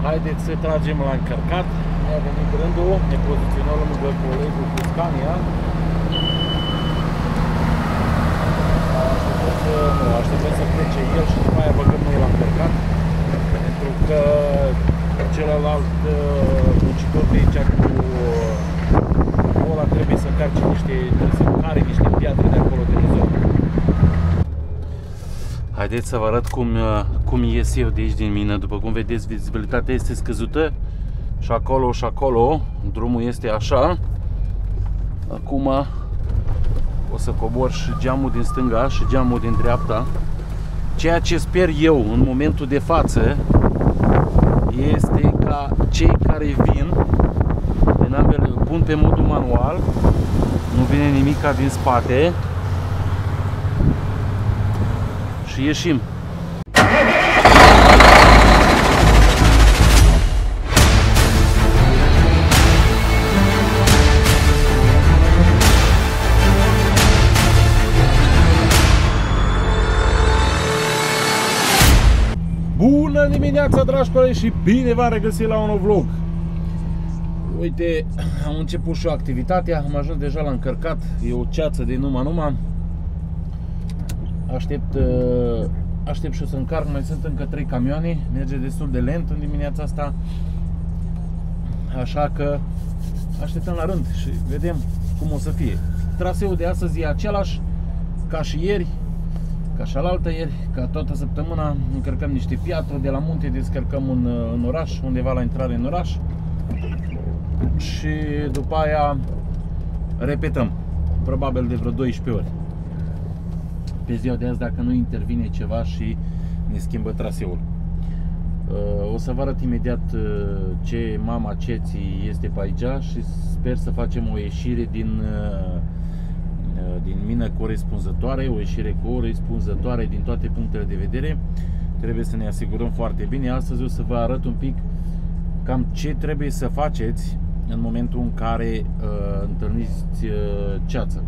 Haideți să tragem la încărcat. Ne-a venit rândul, ne poziționăm lângă colegul cu Scania. Așteptăm să plece el și după aia băgăm noi la încărcat. Pentru că celălalt muncitor de aici cu ăla trebuie să încarce să care niște piatre de acolo de zonă. Haideți să vă arăt cum ies eu de aici din mină. După cum vedeți, vizibilitatea este scăzută și acolo drumul este așa. Acum o să cobor și geamul din stânga și geamul din dreapta. Ceea ce sper eu în momentul de față este ca cei care vin din ambele, pun pe modul manual, nu vine nimica din spate și ieșim. Bună dimineața, dragi colegi, și bine v-am regăsit la un nou vlog. Uite, am început și eu activitatea, am ajuns deja la încărcat, e o ceață de numai. Aștept și o să încarc, mai sunt încă 3 camioane, merge destul de lent în dimineața asta. Așa că așteptăm la rând și vedem cum o să fie. Traseul de astăzi e același ca și ieri, ca și alaltă ieri, ca toată săptămâna. Încărcăm niște piatre de la munte, descărcăm în oraș, undeva la intrare în oraș. Și după aia repetăm, probabil de vreo 12 ori pe ziua de azi, dacă nu intervine ceva și ne schimbă traseul. O să vă arăt imediat ce mama ceții este pe aici și sper să facem o ieșire din mină corespunzătoare, o ieșire corespunzătoare din toate punctele de vedere. Trebuie să ne asigurăm foarte bine. Astăzi o să vă arăt un pic cam ce trebuie să faceți în momentul în care întâlniți ceață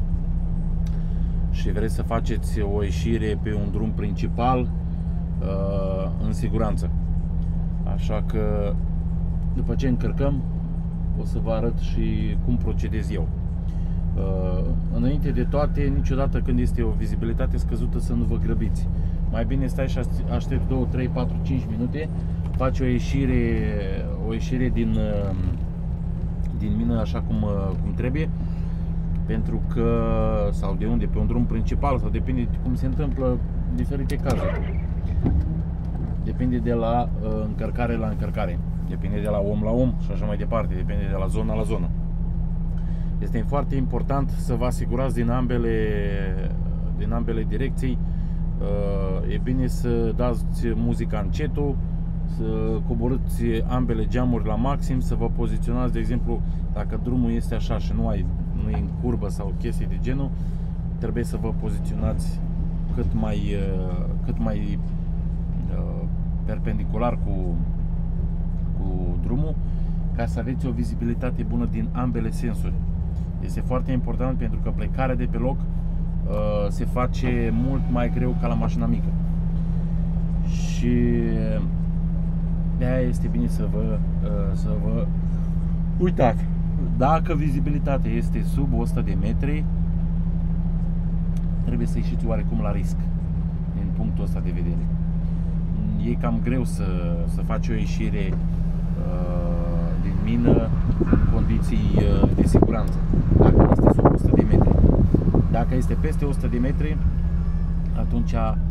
și vreți să faceți o ieșire pe un drum principal în siguranță. Așa că după ce încărcăm o să vă arăt și cum procedez eu. Înainte de toate, niciodată când este o vizibilitate scăzută să nu vă grăbiți. Mai bine stai și aștept 2, 3, 4, 5 minute, faci o ieșire din mină așa cum trebuie, pentru că, sau de unde, pe un drum principal, sau depinde de cum se întâmplă diferite cazuri. Depinde de la încărcare la încărcare, depinde de la om la om și așa mai departe, depinde de la zonă la zonă. Este foarte important să vă asigurați din ambele direcții. E bine să dați muzica încetul, să coborâți ambele geamuri la maxim, să vă poziționați, de exemplu, dacă drumul este așa și nu e în curbă sau chestii de genul, trebuie să vă poziționați cât mai perpendicular cu drumul, ca să aveți o vizibilitate bună din ambele sensuri. Este foarte important pentru că plecarea de pe loc se face mult mai greu ca la mașina mică. Și de-aia este bine să vă uitați. Dacă vizibilitatea este sub 100 de metri, trebuie să ieșiți oarecum la risc din punctul ăsta de vedere. E cam greu să faci o ieșire din mină în condiții de siguranță, dacă este sub 100 de metri. Dacă este peste 100 de metri, atunci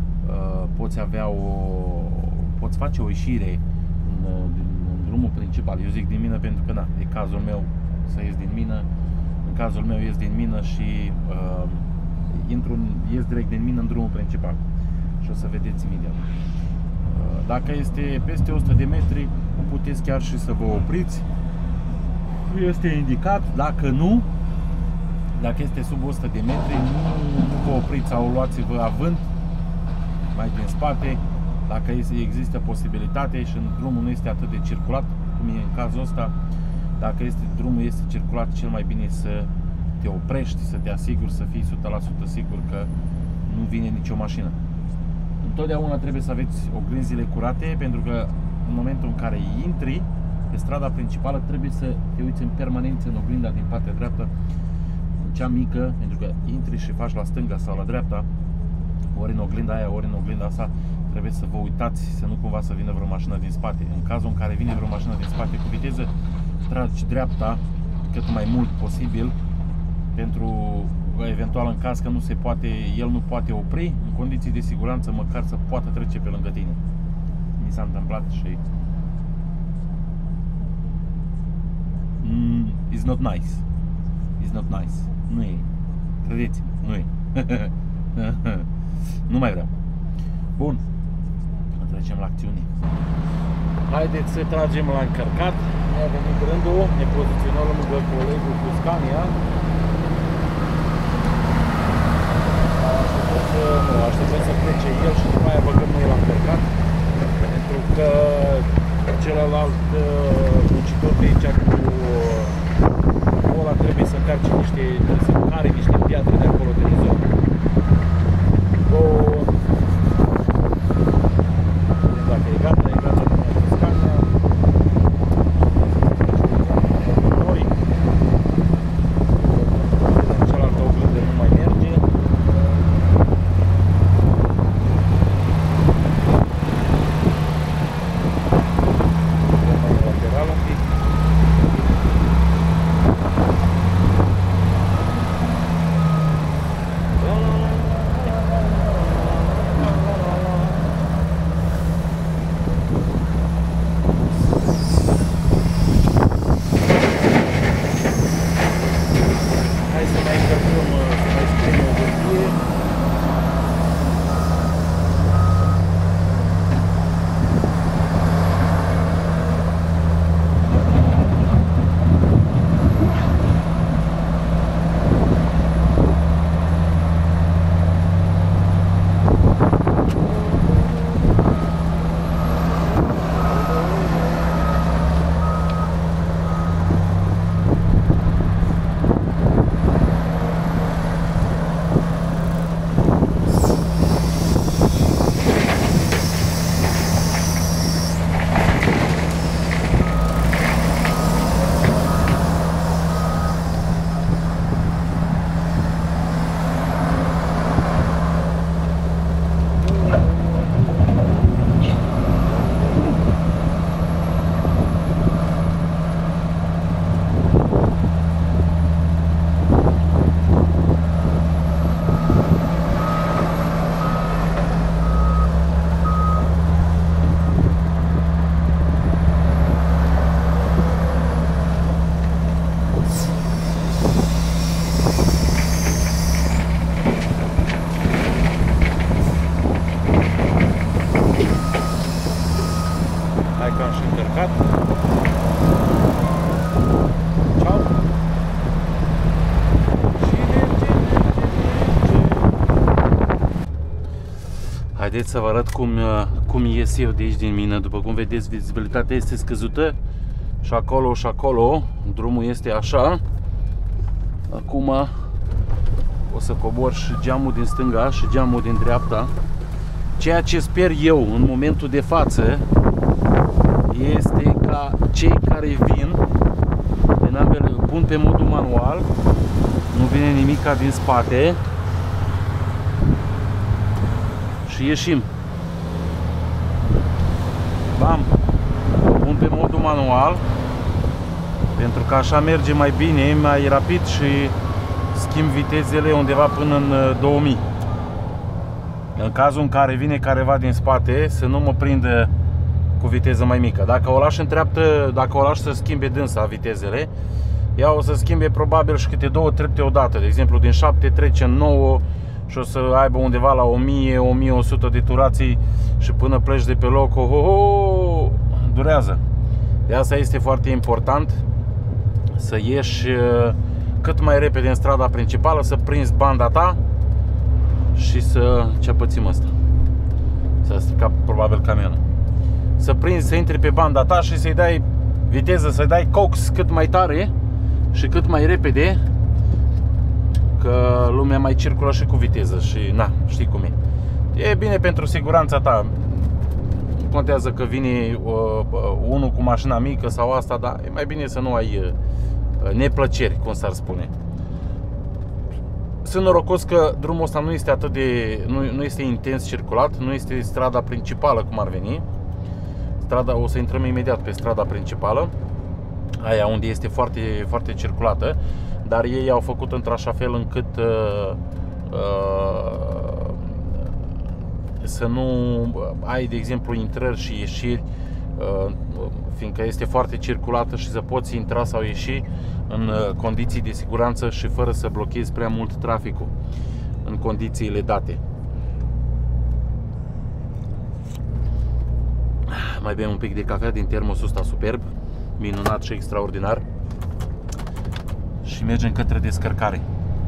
poți face o ieșire în drumul principal. Eu zic din mină pentru că e cazul meu să ies din mină. În cazul meu ies din mină și ies direct din mină în drumul principal. Și o să vedeți imediat. Dacă este peste 100 de metri, puteți chiar și să vă opriți. Este indicat. Dacă este sub 100 de metri, nu vă opriți sau luați-vă avânt mai din spate. Dacă există posibilitate și drumul nu este atât de circulat, cum e în cazul ăsta, dacă drumul este circulat, cel mai bine să te oprești, să te asiguri, să fii 100% sigur că nu vine nicio mașină. Întotdeauna trebuie să aveți oglinzile curate, pentru că în momentul în care intri pe strada principală, trebuie să te uiți în permanență în oglinda din partea dreaptă, cea mică, pentru că intri și faci la stânga sau la dreapta, ori în oglinda aia, ori în oglinda asta, trebuie să vă uitați să nu cumva să vină vreo mașină din spate. În cazul în care vine vreo mașină din spate cu viteză, tragi dreapta cât mai mult posibil, pentru eventual în caz că nu se poate, el nu poate opri, în condiții de siguranță, măcar să poată trece pe lângă tine. Mi s-a întâmplat și it's not nice. It's not nice. Nu e. Credeți-mă, nu e. Nu mai vreau. Bun. Trecem la acțiune. Haideți să tragem la încărcat. Ne-a venit rândul, ne poziționăm lângă colegul cu Scania. Așteptăm să plece el și după aia băgăm noi la încărcat. Pentru că celălalt muncitor de aici cu ăla trebuie să încarce trebuie să care niște piatre de acolo de la zonă. Dacă e gata, e gata cu Scania. Noi. Cealaltă oglindă nu mai merge. Lateral un pic. Haideți să vă arăt cum ies eu de aici din mină. După cum vedeți, vizibilitatea este scăzută și acolo drumul este așa. Acum o să cobor și geamul din stânga și geamul din dreapta. Ceea ce sper eu în momentul de față este ca cei care vin în ambele, pun pe modul manual, nu vine nimica din spate și ieșim. Bam! Pun pe modul manual pentru că așa merge mai bine, mai rapid și schimb vitezele undeva până în 2000. În cazul în care vine careva din spate, să nu mă prindă cu viteză mai mică. Dacă o lași în treaptă, dacă o lași să schimbe dânsa vitezele, ea o să schimbe probabil și câte 2 trepte odată. De exemplu, din 7 trece în 9 și o să aibă undeva la 1000-1100 de turații și până pleci de pe loc, durează. De asta este foarte important să ieși cât mai repede în strada principală, să prinzi banda ta și să... Ce pățim ăsta? S-a stricat probabil camionul. Să prinzi, să intri pe banda ta și să-i dai viteză, să-i dai cox cât mai tare și cât mai repede, că lumea mai circulă și cu viteză și na, știi cum e. E bine pentru siguranța ta. contează că vine unul cu mașina mică sau asta, dar e mai bine să nu ai neplăceri, cum s-ar spune. Sunt norocos că drumul ăsta nu este atât de nu este intens circulat, nu este strada principală cum ar veni. Strada, o să intrăm imediat pe strada principală, aia unde este foarte, foarte circulată, dar ei au făcut într-așa fel încât să nu ai, de exemplu, intrări și ieșiri, fiindcă este foarte circulată, și să poți intra sau ieși în condiții de siguranță și fără să blochezi prea mult traficul în condițiile date. Mai bem un pic de cafea din termosul ăsta superb, minunat și extraordinar, și mergem către descărcare.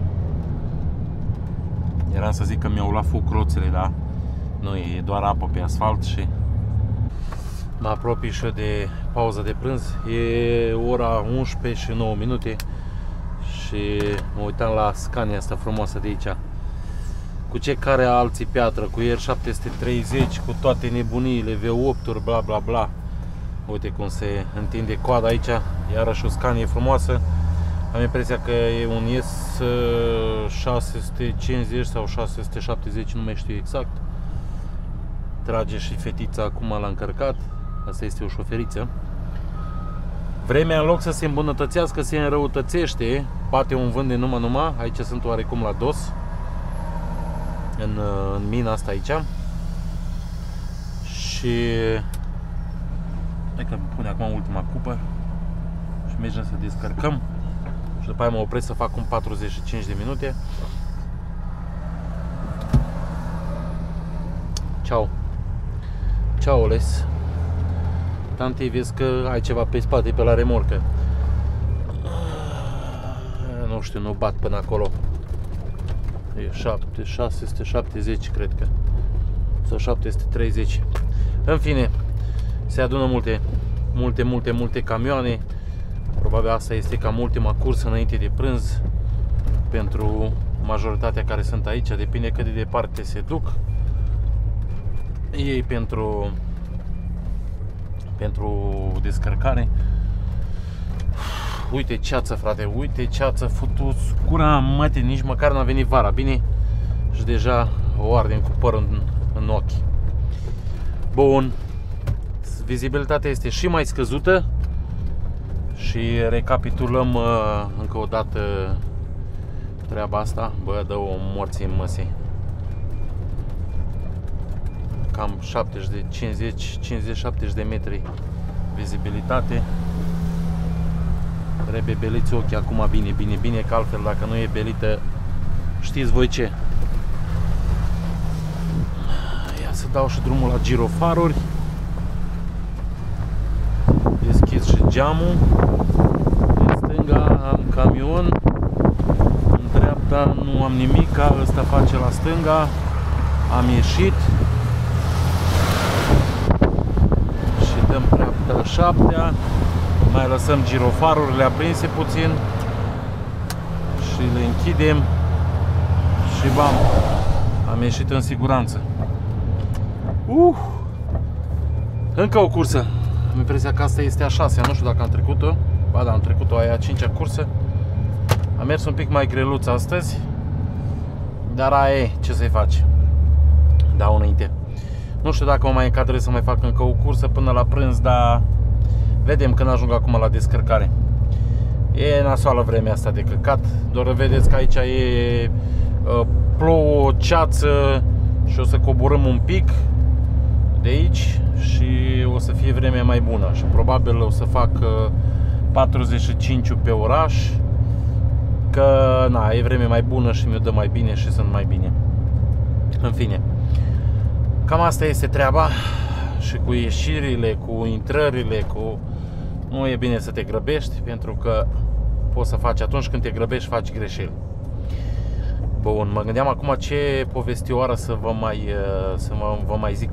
Eram să zic că mi-au luat foc roțile, dar nu, e doar apă pe asfalt. Și mă apropii și de pauza de prânz. E ora 11 și 9 minute și mă uitam la Scania asta frumoasă de aici, cu ce care alții piatră, cu R730, cu toate nebuniile, V8-uri, bla bla bla. Uite cum se întinde coada aici, iarăși o Scania frumoasă. Am impresia că e un S650 sau 670, nu mai știu exact. Trage și fetița, acum l-a încărcat. Asta este o șoferiță. Vremea, în loc să se îmbunătățească, se înrăutățește. Bate un vânt de numai. Aici sunt oarecum la dos, în mina asta aici. Și hai că pune acum ultima cupă și mergem să descărcăm. Și după aia mă opresc să fac un 45 de minute. Ciao. Ciao, Les. Tante, vezi că ai ceva pe spate, pe la remorcă. Nu știu, nu bat până acolo. E 670, cred că. Sau 730. În fine, se adună multe camioane. Probabil asta este cam ultima cursă înainte de prânz pentru majoritatea care sunt aici. Depinde cât de departe se duc ei pentru descărcare. Uite ceață, frate, uite ceață, futu cura mătii, nici măcar n-a venit vara, bine? Și deja o ardem cu părul în ochi. Bun, vizibilitatea este și mai scăzută. Și recapitulăm încă o dată treaba asta. Bă, dă o morție în măsii. Cam 50-70 de metri vizibilitate. Trebuie beliți ochii acum bine, că altfel dacă nu e belită, știți voi ce. Ia să dau și drumul la girofaruri. Deschid și geamul. În stânga am camion, în dreapta nu am nimic, ăsta face la stânga. Am ieșit și dăm dreapta 7-a. Mai lăsăm girofarurile aprinse puțin și le închidem și bam, am ieșit în siguranță. Încă o cursă. Am impresia că asta este a 6-a, nu știu dacă am trecut-o. Ba da, am trecut-o, aia a 5-a cursă. Am mers un pic mai greluț astăzi, dar aia e, ce să-i faci. Dau înainte. Nu știu dacă o mai încadrez să mai fac încă o cursă până la prânz, dar vedem când ajung acum la descărcare. E nasoală vremea asta de căcat. Doar vedeți că aici e plouă, ceață și o să coborâm un pic de aici și o să fie vremea mai bună. Și probabil o să fac 45 pe oraș, că na, e vreme mai bună și mi-o dă mai bine și sunt mai bine. În fine, cam asta este treaba. Și cu ieșirile, cu intrările, nu e bine să te grăbești, pentru că poți să faci, atunci când te grăbești, faci greșeli. Bun, mă gândeam acum ce povestioară să vă mai zic.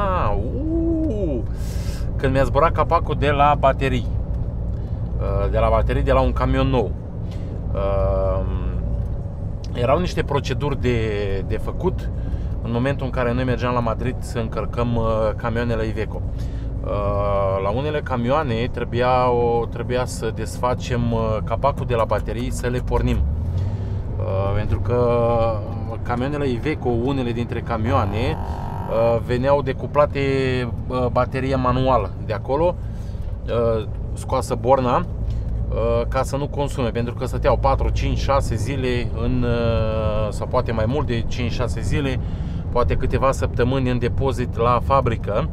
Când mi-a zburat capacul de la baterii, de la un camion nou, erau niște proceduri de făcut în momentul în care noi mergeam la Madrid să încărcăm camioanele Iveco. La unele camioane trebuia să desfacem capacul de la baterii, să le pornim. Pentru că camioanele Iveco, unele dintre camioane, veneau decuplate bateria manuală de acolo, scoasă borna, ca să nu consume, pentru că stăteau 4, 5, 6 zile sau poate mai mult de 5-6 zile, poate câteva săptămâni în depozit la fabrică,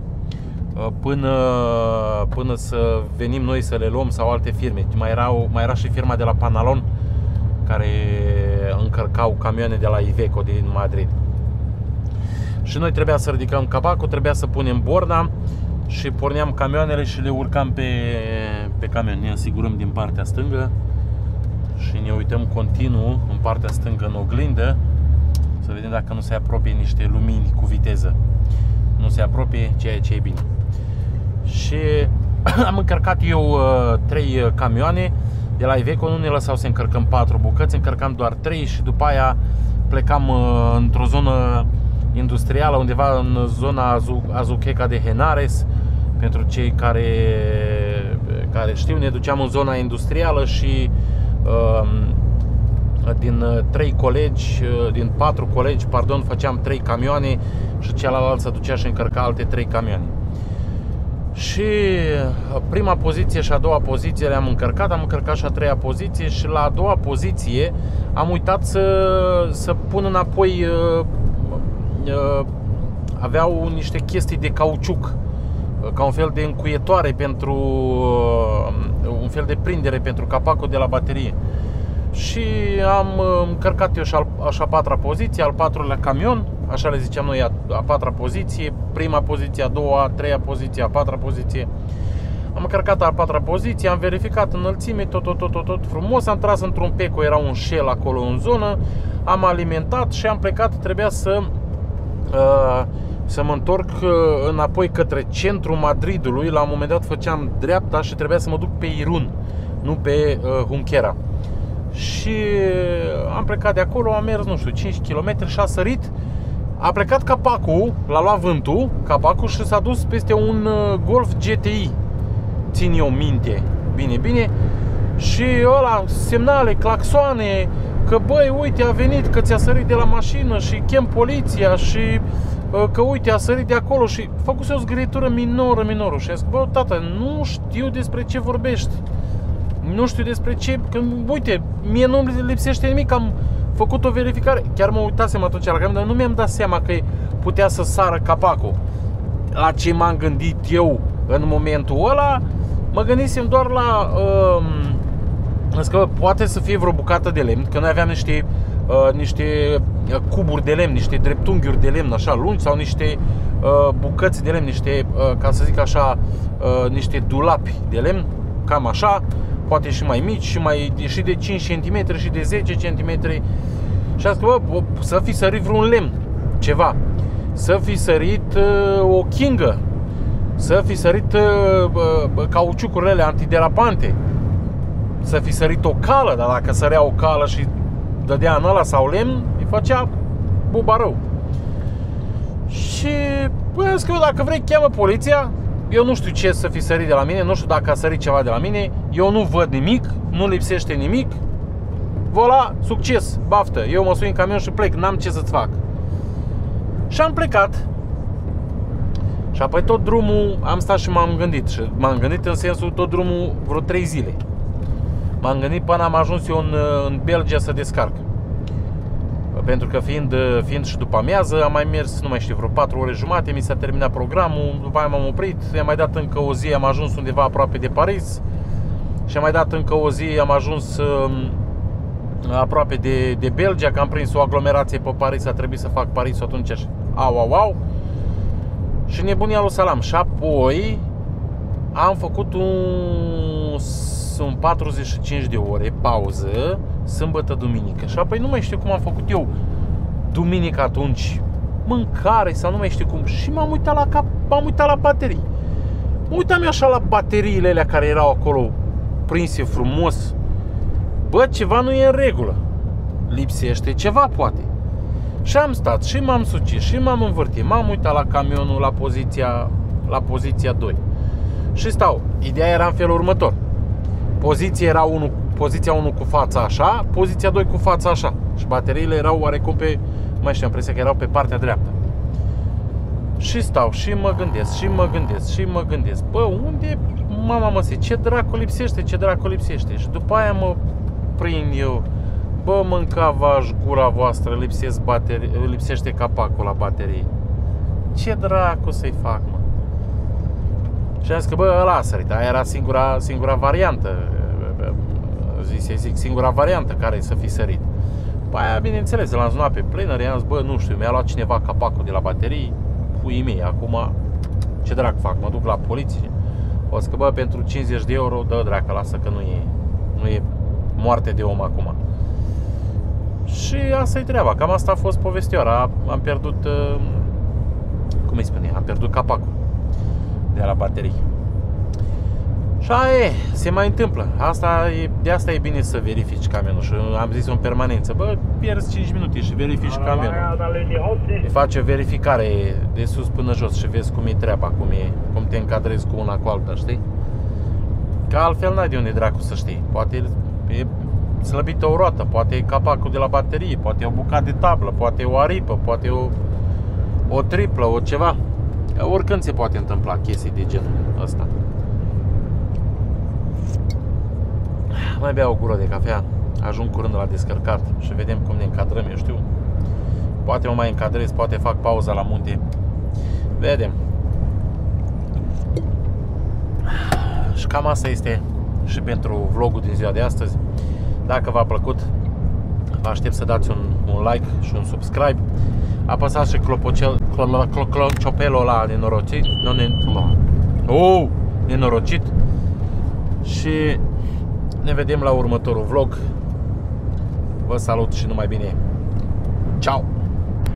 până să venim noi să le luăm sau alte firme. Mai era și firma de la Panalon care încărcau camioane de la Iveco din Madrid. Și noi trebuia să ridicăm capacul, trebuia să punem borna și porneam camioanele și le urcam pe camion. Ne asigurăm din partea stângă și ne uităm continuu în partea stângă în oglindă să vedem dacă nu se apropie niște lumini cu viteză. Nu se apropie, ceea ce e bine. Și am încărcat eu 3 camioane de la Iveco, nu ne lăsau să încărcăm 4 bucăți, încărcam doar 3 și după aia plecam într-o zonă industrială, undeva în zona Azuqueca de Henares. Pentru cei care știu, ne duceam în zona industrială și din 4 colegi, făceam 3 camioane și celălalt se ducea și încărca alte 3 camioane. Și prima poziție și a doua poziție le-am încărcat, am încărcat și a treia poziție și la a doua poziție am uitat să pun înapoi, aveau niște chestii de cauciuc, ca un fel de încuietoare pentru un fel de prindere pentru capacul de la baterie. Și am încărcat eu și a patra poziție, al patrulea camion, așa le ziceam noi, a patra poziție, prima poziție, a doua, a treia poziție, a patra poziție. Am încărcat a patra poziție, am verificat înălțime, tot frumos, am tras într-un peco, era un shell acolo în zonă, am alimentat și am plecat, trebuia să mă întorc înapoi către centrul Madridului. La un moment dat făceam dreapta și trebuia să mă duc pe Irun, nu pe Junquera. Și am plecat de acolo, am mers, nu știu, 5 km și a sărit. A plecat capacul, l-a luat vântul, capacul, și s-a dus peste un Golf GTI. Țin eu minte, bine. Și ăla, semnale, claxoane, că băi, uite, a venit, că ți-a sărit de la mașină și chem poliția și că uite, a sărit de acolo și făcuse o zgârietură minoră. Și a zis, bă, tată, nu știu despre ce vorbești. Nu știu despre ce, că uite, mie nu-mi lipsește nimic, am făcut o verificare. Chiar mă uitasem atunci la camion, dar nu mi-am dat seama că putea să sară capacul. La ce m-am gândit eu în momentul ăla, mă gândisem doar la că poate să fie vreo bucată de lemn, că noi aveam niște cuburi de lemn, niște dreptunghiuri de lemn așa lungi sau niște bucăți de lemn, niște, ca să zic așa, niște dulapi de lemn, cam așa, poate și mai mici, și de 5 cm și de 10 cm. Și am zis că, bă, să fi sărit vreun lemn, ceva, să fi sărit o chingă, să fi sărit cauciucurile alea antiderapante, să fi sărit o cală, dar dacă sărea o cală și dădea în ăla sau lemn, îi făcea buba rău. Și bă, am zis că dacă vrei cheamă poliția. Eu nu știu ce să fi sărit de la mine, nu știu dacă a sărit ceva de la mine, eu nu văd nimic, nu lipsește nimic. Voilà, succes, baftă, eu mă sui în camion și plec, n-am ce să-ți fac. Și am plecat. Și apoi tot drumul am stat și m-am gândit. Și m-am gândit în sensul tot drumul vreo 3 zile. M-am gândit până am ajuns eu în Belgia să descarc. Pentru că fiind și după amiază, am mai mers, nu mai știu, vreo 4 ore jumate, mi s-a terminat programul, după aia m-am oprit, i-am mai dat încă o zi, am ajuns undeva aproape de Paris și am mai dat încă o zi, am ajuns aproape de Belgia, că am prins o aglomerație pe Paris, a trebuit să fac Parisul atunci și au și nebunia lui Salam. Și apoi am făcut un 45 de ore pauză, sâmbătă, duminică. Și apoi nu mai știu cum am făcut eu duminică atunci, mâncare sau nu mai știu cum. Și m-am uitat la baterii. Mă uitam eu așa la bateriile alea care erau acolo prinse frumos. Bă, ceva nu e în regulă. Lipsește ceva poate. Și am stat și m-am sucit și m-am învârtit. M-am uitat la camionul la poziția 2. Și stau. Ideea era în felul următor. Poziția 1 cu fața așa, poziția 2 cu fața așa. Și bateriile erau oarecum pe, mai știu, am impresia că erau pe partea dreaptă. Și stau și mă gândesc. Bă, unde, mama măsii, ce dracu lipsește? Și după aia mă prind eu. Bă, mânca-v-aș gura voastră, lipsește capacul la baterie. Ce dracu să-i fac, mă? Și am zis că, bă, ăla a sărit. Aia era singura variantă. Singura variantă care să fi sărit. După aia, bineînțeles, l-am sunat pe planer, i-am zis, bă, nu știu, mi-a luat cineva capacul de la baterii. Puii mei, acum ce dracu fac? Mă duc la poliție? O să că, bă, pentru 50 de euro, dă dracu, lasă că nu e moarte de om acum. Și asta e treaba, cam asta a fost povestioara. Am pierdut, cum îi spune, am pierdut capacul de la baterii. Și aia se mai întâmplă. De asta e bine să verifici camionul. Și am zis în permanență, bă, pierzi 5 minute și verifici camionul. Îi faci o verificare de sus până jos și vezi cum e treaba, cum te încadrezi cu una cu alta, știi? Că altfel n-ai de unde dracu să știi. Poate e slăbită o roată, poate e capacul de la baterie, poate e o bucată de tablă, poate e o aripă, poate e o triplă, o ceva. Oricând se poate întâmpla chestii de genul ăsta. Mai bea o gură de cafea, ajung curând la descărcat și vedem cum ne încadrăm, eu știu. Poate mă mai încadrez, poate fac pauza la munte. Vedem. Și cam asta este și pentru vlogul din ziua de astăzi. Dacă v-a plăcut, vă aștept să dați un like și un subscribe. Apăsați și clopoțelul ăla nenorocit, nenorocit. Și ne vedem la următorul vlog. Vă salut și numai bine. Ciao!